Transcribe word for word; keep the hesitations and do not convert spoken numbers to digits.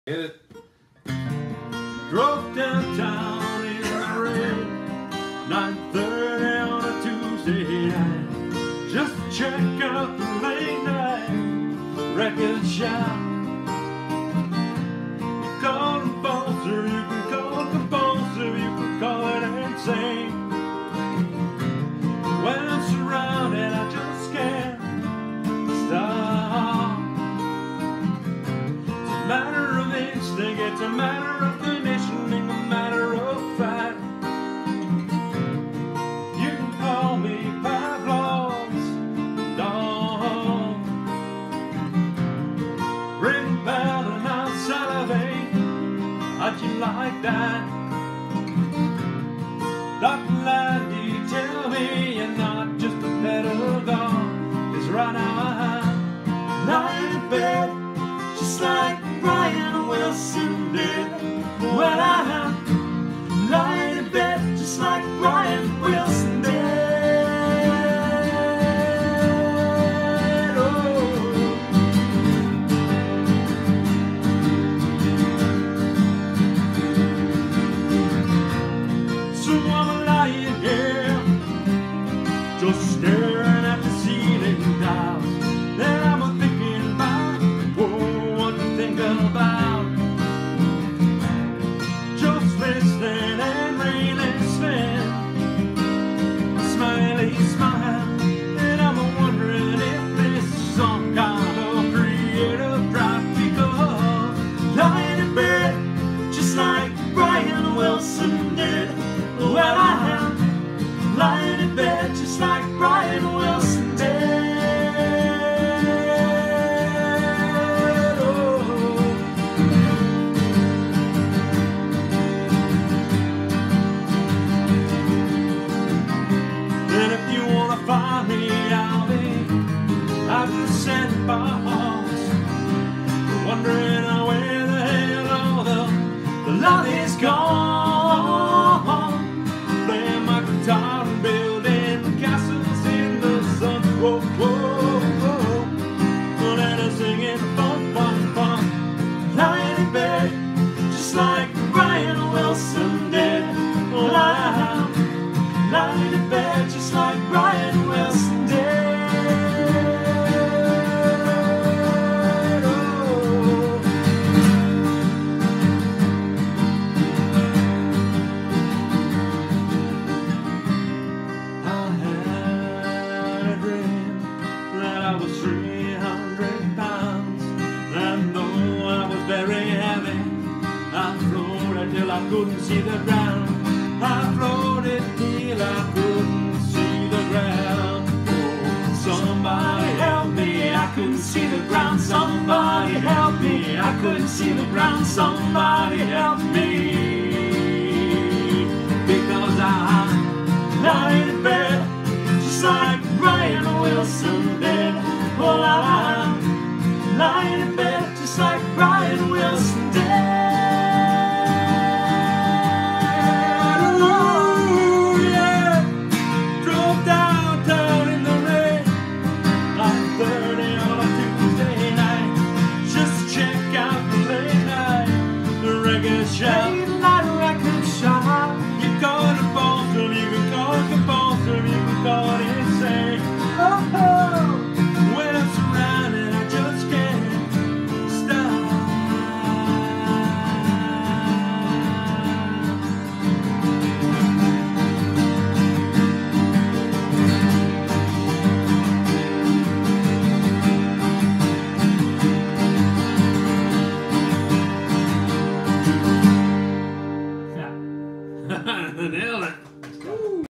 Hit it. Drove downtown in the rain, nine thirty on a Tuesday night, just to check out the late night record shop. You call them compulsive, you can call it compulsive, you can call it insane. When I'm surrounded, I just can't stop. It's a matter of instinct, it's a matter of conditioning, a matter of fact. You can call me Pavlov's dog. Ring bell and I'll salivate. How'd you like that? Doctor Landy, tell me you're not just a pedagogue. 'Cause right now I'm lying in bed, just like Brian Wilson did. When I'm lying in bed, just like Brian Wilson did. Oh. So I'm lying here, just staring at the ceiling tiles. Then I'm thinking about, oh, what to think about. Just listening and re-listening, smiley smile. And I'm wondering if this is some kind of creative drive. Because lying in bed, just like Brian Wilson did. Well, I am lying in bed, just like Brian Wilson did. Find me, I'll be out to Saint Paul's, wondering where the hell all the, the love is gone. Playing my guitar and building castles in the sun. Whoa, whoa, whoa. Then I'm singing fun, fun, fun. Lying in bed, just like Brian Wilson did. Well, I'm lying in bed, just like Brian Wilson did. Oh. I had a dream that I was three hundred pounds, and though I was very heavy, I floated till I couldn't see the ground. I floated till I couldn't see the ground. Oh, somebody help me, I couldn't see the ground. Somebody help me, I couldn't see the ground. Somebody help me, because I'm lying in bed, just like Brian Wilson did. Well, I'm lying in bed, just like Brian Wilson did. Shall